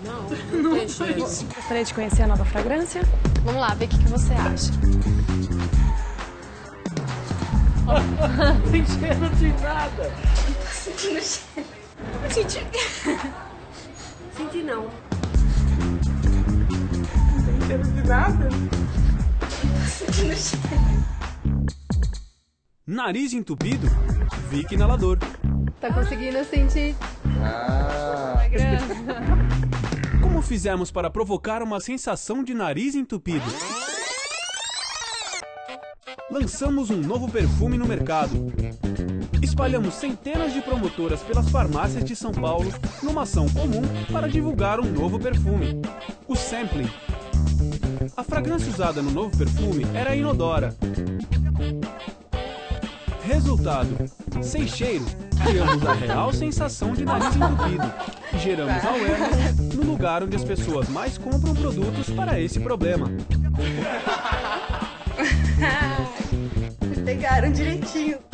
Não tem jeito. Gostaria de conhecer a nova fragrância? Vamos lá, ver o que você acha. Não tem cheiro de nada. Tô sentindo cheiro. Senti. Senti não. Não tem cheiro de nada. Tô sentindo cheiro. Nariz entupido? Vic inalador. Tá conseguindo sentir? Como fizemos para provocar uma sensação de nariz entupido? Lançamos um novo perfume no mercado. Espalhamos centenas de promotoras pelas farmácias de São Paulo numa ação comum para divulgar um novo perfume, o Sampling. A fragrância usada no novo perfume era inodora. Resultado: sem cheiro, criamos a real sensação de nariz entupido e geramos awareness no lugar onde as pessoas mais compram produtos para esse problema. Pegaram direitinho.